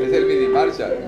Es el mini Marshall.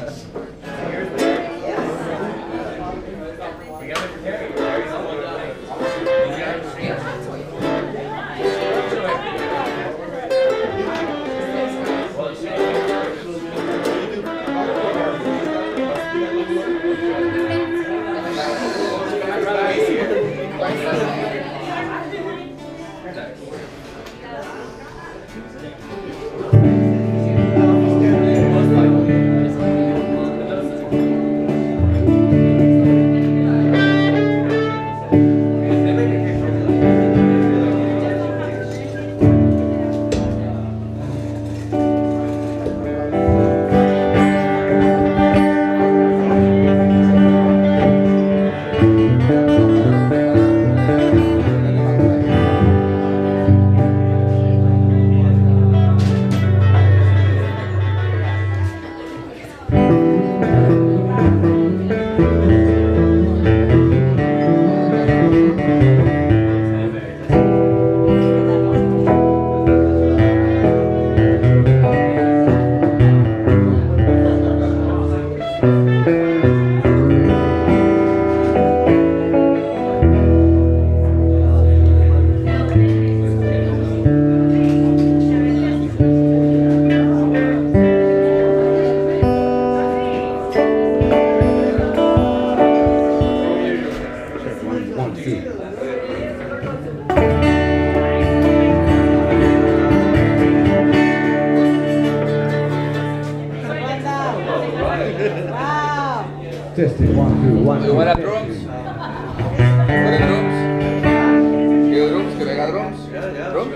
Testing, 1, 2, 1, 2. Muy buenas drums. Buenas drums. ¿Qué drums? ¿Que venga drums? ¿Drums?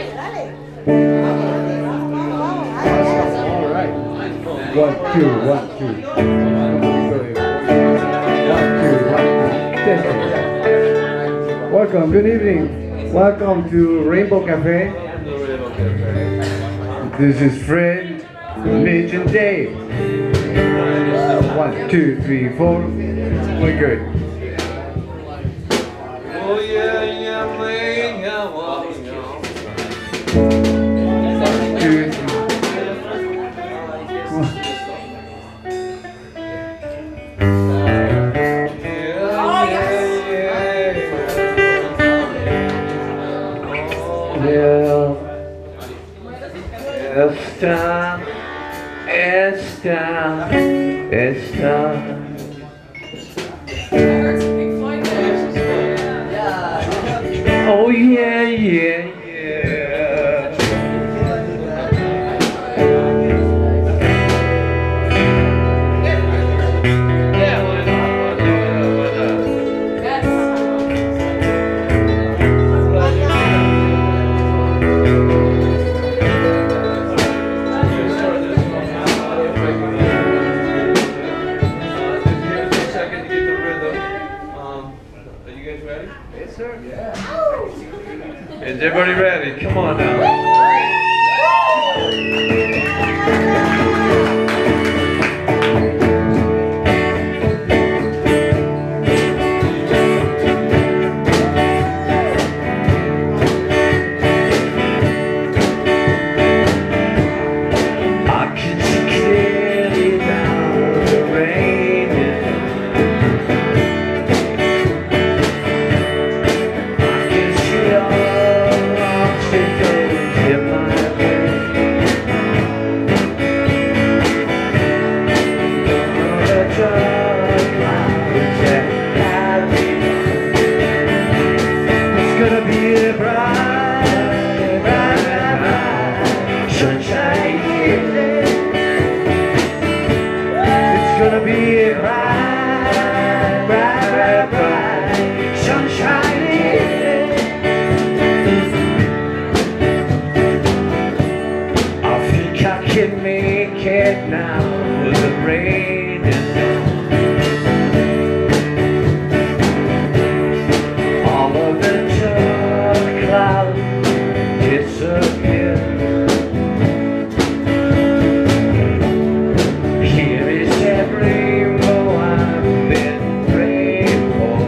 All right. 1, 2, 1, 2. 1, 2, 1, 2. Testing. Welcome, good evening. Welcome to Rainbow Cafe. This is Fred, Mitch, and Dave. 1, 2, 3, 4. We're good. Oh yeah, yeah, man, yeah, wow. 2, 3. Oh yeah, yeah, yeah. Is everybody ready? Come on now. I can see clearly now the rain is I can see all obstacles in my way. All the dark clouds that hide me. It's gonna be a bright, bright, bright, bright sunshine day. It's gonna be a bright, bright, bright, bright sunshine day. I think I can make it now with the rain is gone. All of the dark clouds disappear. Here is that rainbow I've been praying for.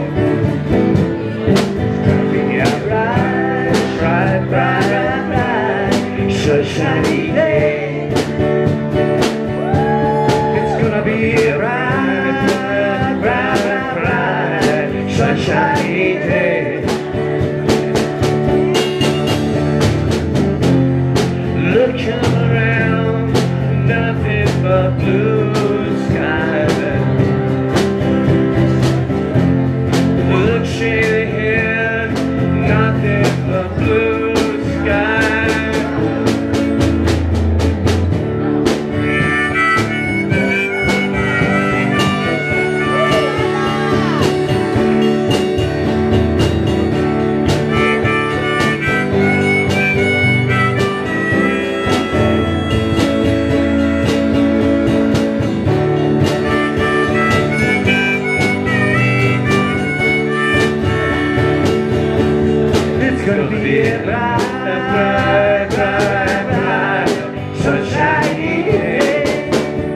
It's gonna be a bright, bright, bright, bright, sunshiny day. but blue sky. Look shady here, nothing but blue sky. It's gonna be a bright, bright, bright, sunshiny day.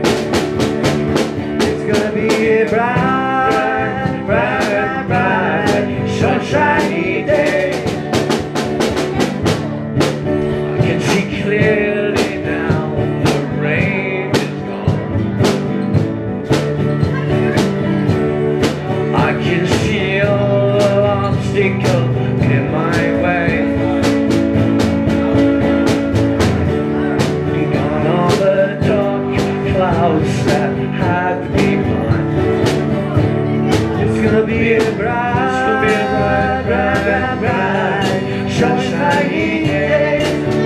It's gonna be a bright, bright, bright, sunshiny day. I can see clearly now the rain is gone. I can see all the obstacles in my way. Gone all the dark clouds that had to be mine. It's gonna be a bright, bright, bright, bright, sunshiny day.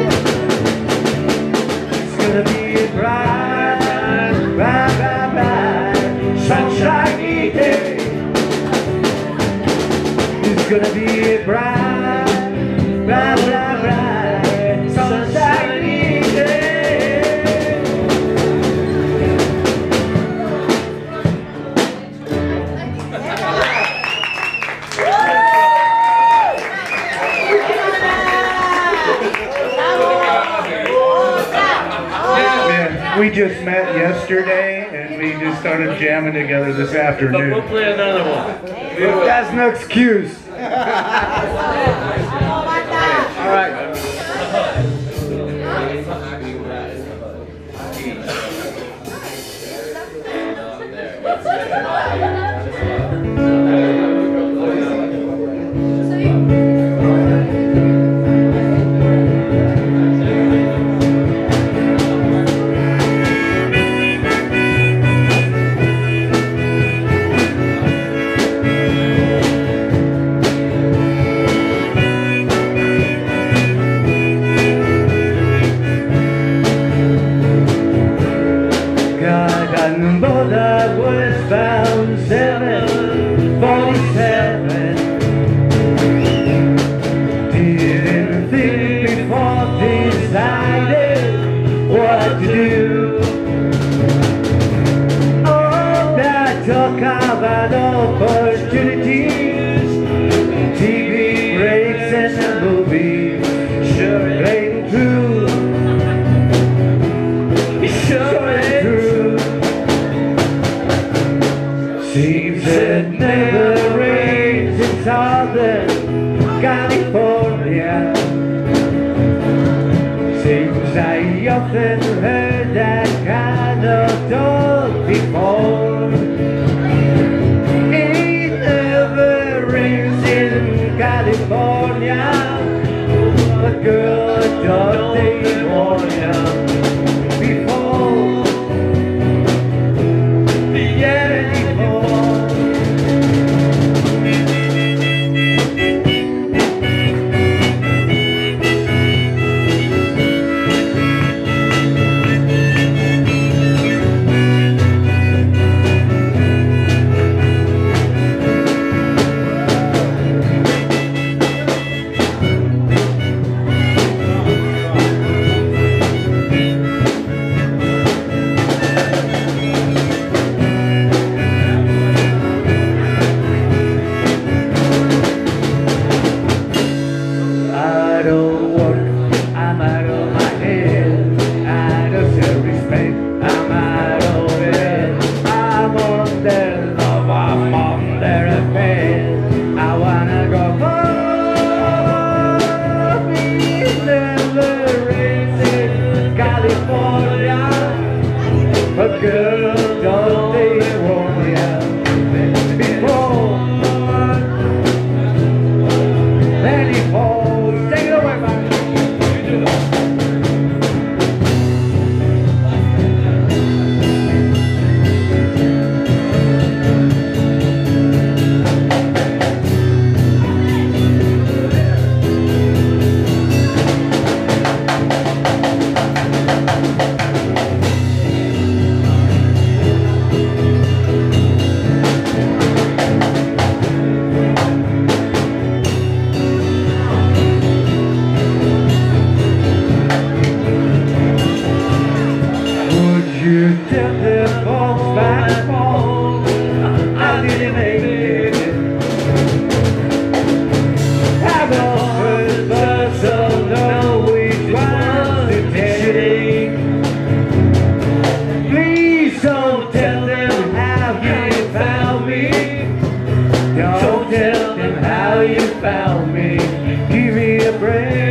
It's gonna be a bright, bright, bright, bright, sunshiny day. It's gonna be a bright, bright, bright, bright, sunshiny day. Yeah, we just met yesterday and we just started jamming together this afternoon. We'll play another one. That's no excuse. All right. Gunboda was bound 747. Didn't think before decided what to do. Oh, that talk about opportunities, TV breaks and the movies sure ain't true. Sure ain't true. Seems it never rains in Southern California. Seems I often heard that kind of talk before. It never rains in California. A girl thought they warn ya before. I don't work, I'm out of my head. I don't self-respect, I'm out of bed. I'm on their love, I'm on their affair. I wanna go home. It never rains in California. A girl, don't they warn ya before? Then he falls. Take it away, man. you tell them folks back home I didn't make it. I've offered but so know which one to take. Please don't tell them how you found me. Don't tell them how you found me. Give me a break.